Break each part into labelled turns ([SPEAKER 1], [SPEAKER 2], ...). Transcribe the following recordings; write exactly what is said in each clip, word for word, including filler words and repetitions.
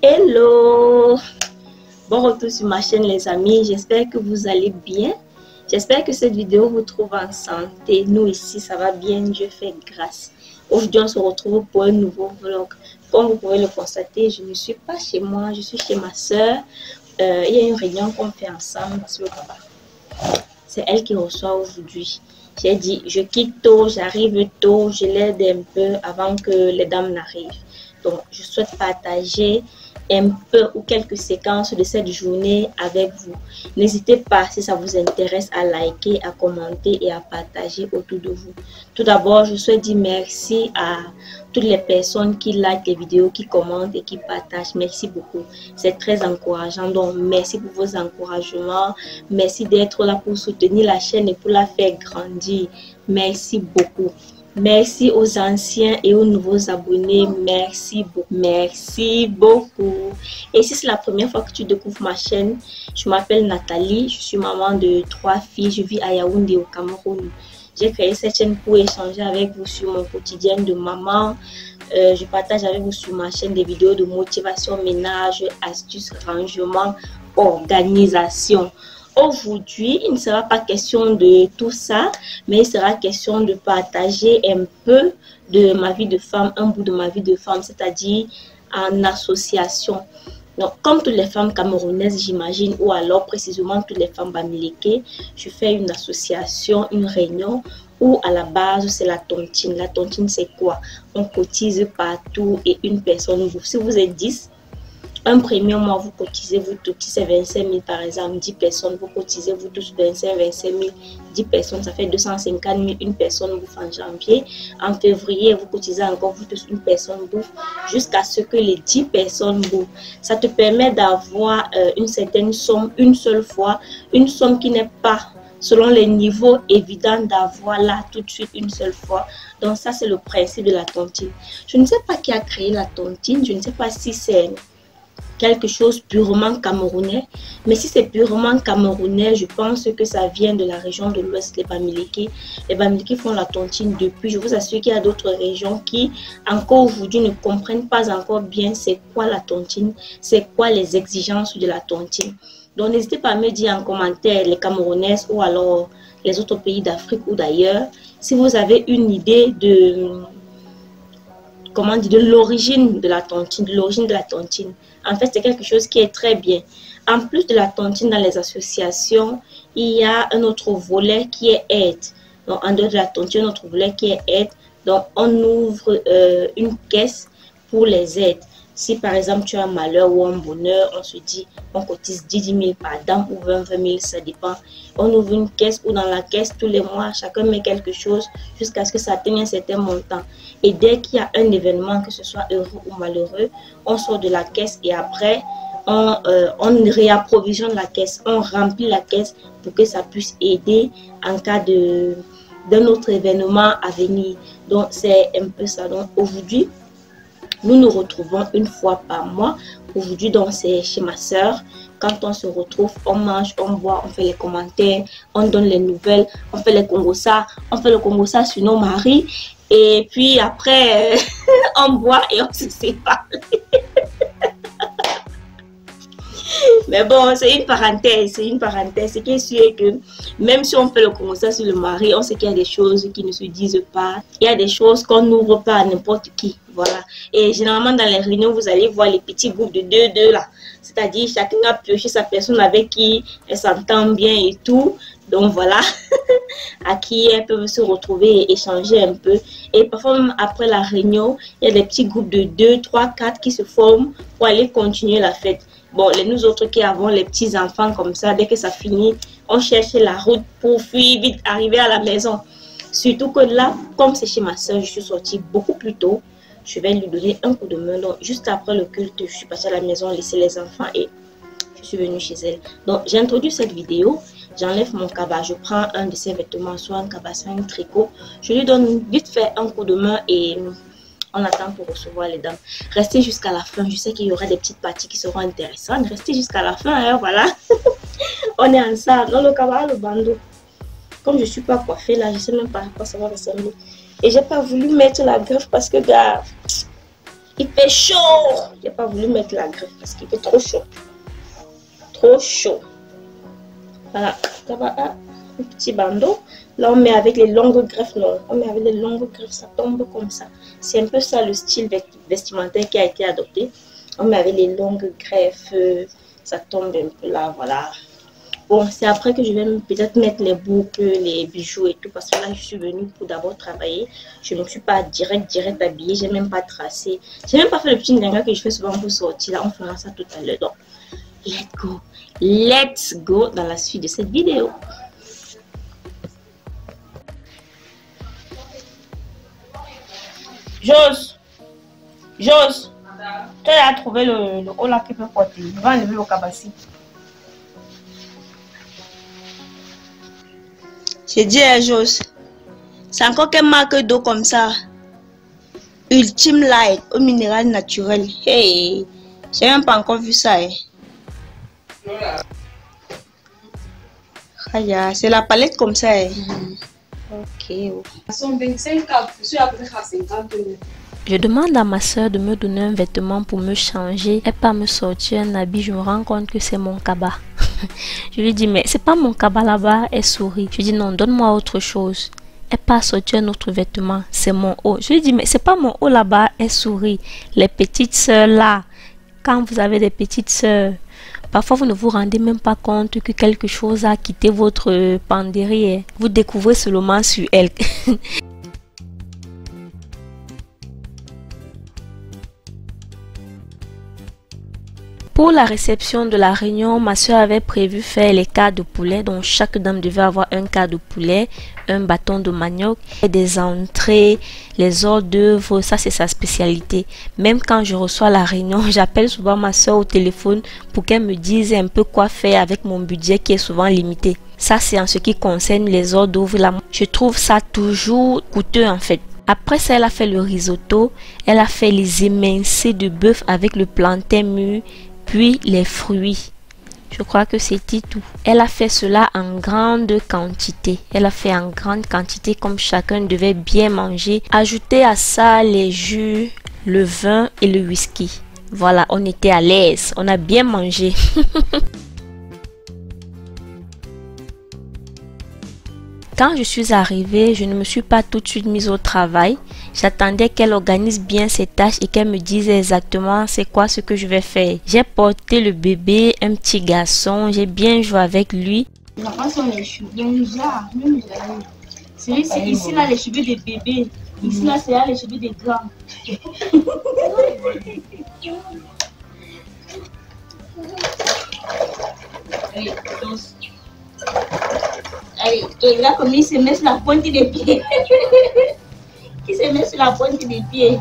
[SPEAKER 1] Hello, bon retour sur ma chaîne les amis, j'espère que vous allez bien. J'espère que cette vidéo vous trouve en santé. Nous ici ça va bien, Dieu fait grâce. Aujourd'hui on se retrouve pour un nouveau vlog. Comme vous pouvez le constater, je ne suis pas chez moi, je suis chez ma soeur. Euh, il y a une réunion qu'on fait ensemble parce que c'est elle qui reçoit aujourd'hui. J'ai dit je quitte tôt, j'arrive tôt, je l'aide un peu avant que les dames n'arrivent. Donc je souhaite partager un peu ou quelques séquences de cette journée avec vous. N'hésitez pas, si ça vous intéresse, à liker, à commenter et à partager autour de vous. Tout d'abord, je souhaite dire merci à toutes les personnes qui likent les vidéos, qui commentent et qui partagent. Merci beaucoup. C'est très encourageant. Donc, merci pour vos encouragements. Merci d'être là pour soutenir la chaîne et pour la faire grandir. Merci beaucoup. Merci aux anciens et aux nouveaux abonnés. Merci beaucoup. Merci beaucoup. Et si c'est la première fois que tu découvres ma chaîne, je m'appelle Nathalie. Je suis maman de trois filles. Je vis à Yaoundé au Cameroun. J'ai créé cette chaîne pour échanger avec vous sur mon quotidien de maman. Euh, je partage avec vous sur ma chaîne des vidéos de motivation, ménage, astuces, rangement, organisation. Aujourd'hui, il ne sera pas question de tout ça, mais il sera question de partager un peu de ma vie de femme, un bout de ma vie de femme, c'est-à-dire en association. Donc, comme toutes les femmes camerounaises, j'imagine, ou alors précisément toutes les femmes bamileke, je fais une association, une réunion où à la base, c'est la tontine. La tontine, c'est quoi? On cotise partout et une personne bouffe. Si vous êtes dix, un premier mois, vous cotisez, vous tous, c'est vingt-cinq mille par exemple, dix personnes, vous cotisez, vous tous vingt-cinq, vingt-cinq mille, dix personnes, ça fait deux cent cinquante mille, une personne bouffe en janvier. En février, vous cotisez encore, vous tous, une personne bouffe, jusqu'à ce que les dix personnes bouffent. Ça te permet d'avoir euh, une certaine somme, une seule fois, une somme qui n'est pas selon les niveaux évidents d'avoir là tout de suite une seule fois. Donc ça, c'est le principe de la tontine. Je ne sais pas qui a créé la tontine, je ne sais pas si c'est quelque chose purement camerounais, mais si c'est purement camerounais, je pense que ça vient de la région de l'Ouest, les Bamileke. Les Bamileke font la tontine depuis. Je vous assure qu'il y a d'autres régions qui, encore aujourd'hui, ne comprennent pas encore bien c'est quoi la tontine, c'est quoi les exigences de la tontine. Donc n'hésitez pas à me dire en commentaire, les Camerounaises ou alors les autres pays d'Afrique ou d'ailleurs, si vous avez une idée de comment dire, de l'origine de la tontine, de l'origine de la tontine. En fait, c'est quelque chose qui est très bien. En plus de la tontine dans les associations, il y a un autre volet qui est aide. Donc, en dehors de la tontine, un autre volet qui est aide. Donc, on ouvre euh, une caisse pour les aides. Si par exemple tu as un malheur ou un bonheur, on se dit on cotise dix mille par dame ou vingt mille, ça dépend. On ouvre une caisse ou dans la caisse tous les mois, chacun met quelque chose jusqu'à ce que ça atteigne un certain montant. Et dès qu'il y a un événement, que ce soit heureux ou malheureux, on sort de la caisse et après on, euh, on réapprovisionne la caisse, on remplit la caisse pour que ça puisse aider en cas de d'un autre événement à venir. Donc c'est un peu ça. Donc aujourd'hui, nous nous retrouvons une fois par mois. Aujourd'hui, donc, c'est chez ma soeur. Quand on se retrouve, on mange, on boit, on fait les commentaires, on donne les nouvelles, on fait les congossa, on fait le congossa sur nos maris. Et puis après, on boit et on se sépare. Mais bon, c'est une parenthèse, c'est une parenthèse. Ce qui est sûr est que même si on fait le congossa sur le mari, on sait qu'il y a des choses qui ne se disent pas. Il y a des choses qu'on n'ouvre pas à n'importe qui. Voilà. Et généralement, dans les réunions, vous allez voir les petits groupes de deux, deux là. C'est-à-dire, chacun a pioché sa personne avec qui elle s'entend bien et tout. Donc voilà, à qui elles peuvent se retrouver et échanger un peu. Et parfois, même après la réunion, il y a des petits groupes de deux, trois, quatre qui se forment pour aller continuer la fête. Bon, les nous autres qui avons les petits enfants comme ça, dès que ça finit, on cherche la route pour fuir vite, arriver à la maison. Surtout que là, comme c'est chez ma soeur, je suis sortie beaucoup plus tôt. Je vais lui donner un coup de main. Donc, juste après le culte, je suis partie à la maison, laisser les enfants et je suis venue chez elle. Donc, j'ai introduit cette vidéo. J'enlève mon cabas, je prends un de ses vêtements, soit un cabas, soit un tricot. Je lui donne vite fait un coup de main et on attend pour recevoir les dames. Restez jusqu'à la fin. Je sais qu'il y aura des petites parties qui seront intéressantes. Restez jusqu'à la fin, hein, voilà. On est ensemble. Dans le cabas, le bandeau. Comme je ne suis pas coiffée là, je ne sais même pas à quoi ça va ressembler. Et j'ai pas voulu mettre la greffe parce que, gars, Il fait chaud. J'ai pas voulu mettre la greffe parce qu'il fait trop chaud. Trop chaud. Voilà. Un petit bandeau. Là, on met avec les longues greffes. Non, on met avec les longues greffes. Ça tombe comme ça. C'est un peu ça le style vestimentaire qui a été adopté. On met avec les longues greffes. Ça tombe un peu là. Voilà. Bon, c'est après que je vais peut-être mettre les boucles, les bijoux et tout. Parce que là, je suis venue pour d'abord travailler. Je ne suis pas direct, direct habillée. J'ai même pas tracé. J'ai même pas fait le petit ndanga que je fais souvent pour sortir. Là, on fera ça tout à l'heure. Donc, let's go. Let's go dans la suite de cette vidéo. Jose. Jose. Tu as trouvé le, le haut là qui peut porter. Je vais enlever le cabassi. J'ai dit à Jos, c'est encore quelle marque d'eau comme ça? Ultime Light, au minéral naturel. Hey, j'ai même pas encore vu ça. Hein. Ah, c'est la palette comme ça. Hein. Mm. Ok. Je demande à ma soeur de me donner un vêtement pour me changer et pas me sortir un habit. Je me rends compte que c'est mon cabas. Je lui dis, mais c'est pas mon cabas là-bas. Elle sourit. Je lui dis, non, donne-moi autre chose. Elle pas sortir un autre vêtement. C'est mon haut. Je lui dis, mais c'est pas mon haut là-bas. Elle sourit. Les petites sœurs là, quand vous avez des petites sœurs, parfois vous ne vous rendez même pas compte que quelque chose a quitté votre penderie. Vous découvrez seulement sur elle. Pour la réception de la réunion, ma soeur avait prévu faire les quarts de poulet, donc chaque dame devait avoir un quart de poulet, un bâton de manioc, et des entrées, les hors d'œuvre, ça c'est sa spécialité. Même quand je reçois la réunion, j'appelle souvent ma soeur au téléphone pour qu'elle me dise un peu quoi faire avec mon budget qui est souvent limité. Ça c'est en ce qui concerne les hors d'œuvre. Je trouve ça toujours coûteux en fait. Après ça, elle a fait le risotto, elle a fait les émincés de bœuf avec le plantain mûr, puis les fruits. Je crois que c'était tout. Elle a fait cela en grande quantité. Elle a fait en grande quantité comme chacun devait bien manger. Ajoutez à ça les jus, le vin et le whisky. Voilà, on était à l'aise. On a bien mangé. Quand je suis arrivée, je ne me suis pas tout de suite mise au travail. J'attendais qu'elle organise bien ses tâches et qu'elle me dise exactement c'est quoi ce que je vais faire. J'ai porté le bébé, un petit garçon, j'ai bien joué avec lui. Les enfants sont les cheveux, là, même ici, ici là les cheveux des bébés, ici là c'est là les cheveux des grands. Allez, tous. Allez, et là comme il se met sur la pointe des pieds. Qui se met sur la pointe des pieds.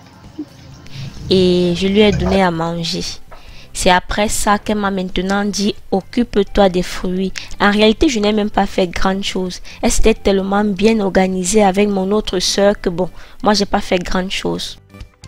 [SPEAKER 1] Et je lui ai donné à manger. C'est après ça qu'elle m'a maintenant dit occupe-toi des fruits. En réalité, je n'ai même pas fait grande chose. Elle s'était tellement bien organisée avec mon autre soeur que bon, moi j'ai pas fait grande chose.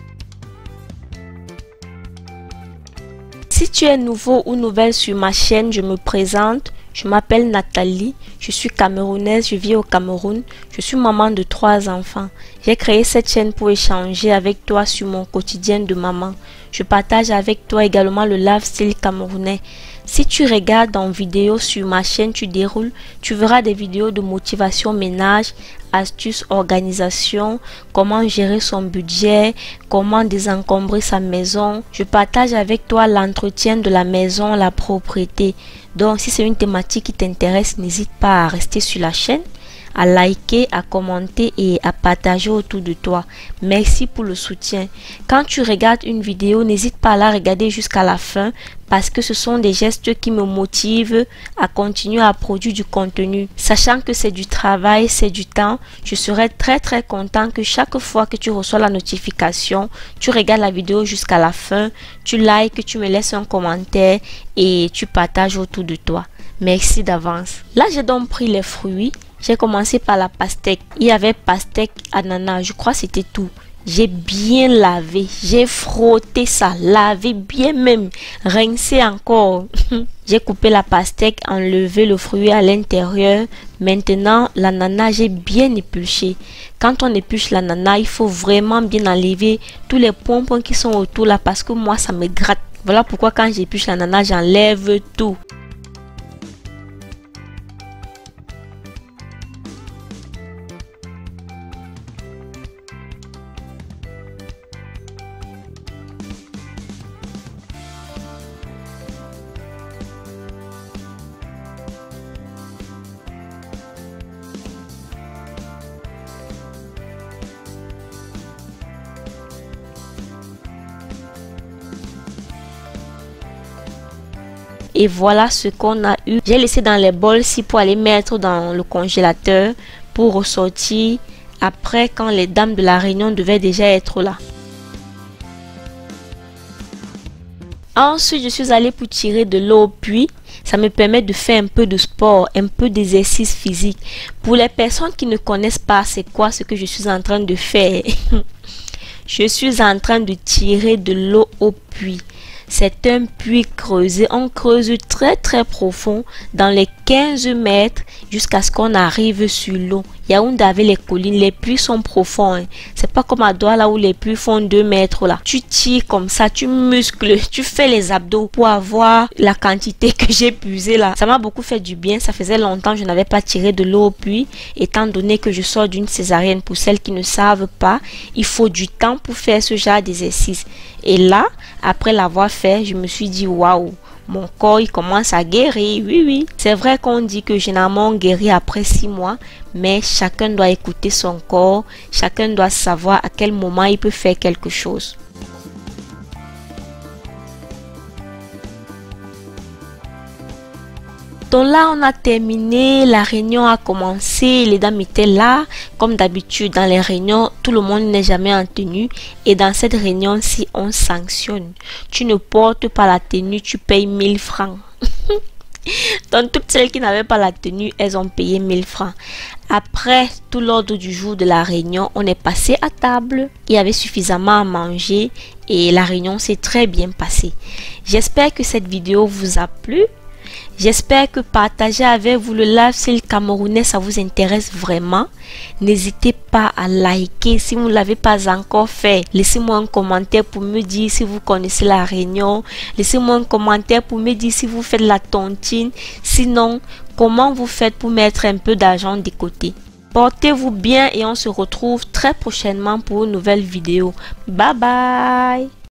[SPEAKER 1] Si tu es nouveau ou nouvelle sur ma chaîne, je me présente. Je m'appelle Nathalie, je suis camerounaise, je vis au Cameroun, je suis maman de trois enfants. J'ai créé cette chaîne pour échanger avec toi sur mon quotidien de maman. Je partage avec toi également le lifestyle camerounais. Si tu regardes en vidéo sur ma chaîne, tu déroules, tu verras des vidéos de motivation ménage, astuces, organisation, comment gérer son budget, comment désencombrer sa maison. Je partage avec toi l'entretien de la maison, la propriété. Donc si c'est une thématique qui t'intéresse, n'hésite pas à rester sur la chaîne, à liker, à commenter et à partager autour de toi. Merci pour le soutien. Quand tu regardes une vidéo, n'hésite pas à la regarder jusqu'à la fin parce que ce sont des gestes qui me motivent à continuer à produire du contenu. Sachant que c'est du travail, c'est du temps, je serais très très content que chaque fois que tu reçois la notification, tu regardes la vidéo jusqu'à la fin, tu likes, tu me laisses un commentaire et tu partages autour de toi. Merci d'avance. Là, j'ai donc pris les fruits. J'ai commencé par la pastèque. Il y avait pastèque, ananas, je crois que c'était tout. J'ai bien lavé, j'ai frotté ça, lavé bien même, rincé encore. J'ai coupé la pastèque, enlevé le fruit à l'intérieur. Maintenant, l'ananas, j'ai bien épluché. Quand on épluche l'ananas, il faut vraiment bien enlever tous les pompons qui sont autour là parce que moi, ça me gratte. Voilà pourquoi quand j'épluche l'ananas, j'enlève tout. Et voilà ce qu'on a eu. J'ai laissé dans les bols-ci pour aller mettre dans le congélateur pour ressortir après quand les dames de la réunion devaient déjà être là. Ensuite, je suis allée pour tirer de l'eau au puits. Ça me permet de faire un peu de sport, un peu d'exercice physique. Pour les personnes qui ne connaissent pas c'est quoi ce que je suis en train de faire, je suis en train de tirer de l'eau au puits. C'est un puits creusé. On creuse très très profond dans les quinze mètres jusqu'à ce qu'on arrive sur l'eau. Yaoundé avait les collines, les puits sont profonds. Hein. C'est pas comme à Douala où les puits font deux mètres là. Tu tires comme ça, tu muscles, tu fais les abdos pour avoir la quantité que j'ai puisée là. Ça m'a beaucoup fait du bien. Ça faisait longtemps que je n'avais pas tiré de l'eau au puits. Étant donné que je sors d'une césarienne, pour celles qui ne savent pas, il faut du temps pour faire ce genre d'exercice. Et là, après l'avoir fait, je me suis dit waouh. Mon corps, il commence à guérir, oui, oui. C'est vrai qu'on dit que généralement on guérit après six mois, mais chacun doit écouter son corps, chacun doit savoir à quel moment il peut faire quelque chose. Donc là, on a terminé, la réunion a commencé, les dames étaient là. Comme d'habitude, dans les réunions, tout le monde n'est jamais en tenue. Et dans cette réunion-ci, on sanctionne. Tu ne portes pas la tenue, tu payes mille francs. Donc toutes celles qui n'avaient pas la tenue, elles ont payé mille francs. Après tout l'ordre du jour de la réunion, on est passé à table. Il y avait suffisamment à manger et la réunion s'est très bien passée. J'espère que cette vidéo vous a plu. J'espère que partager avec vous le lifestyle camerounais, ça vous intéresse vraiment. N'hésitez pas à liker si vous ne l'avez pas encore fait. Laissez-moi un commentaire pour me dire si vous connaissez la réunion. Laissez-moi un commentaire pour me dire si vous faites la tontine. Sinon, comment vous faites pour mettre un peu d'argent de côté. Portez-vous bien et on se retrouve très prochainement pour une nouvelle vidéo. Bye bye!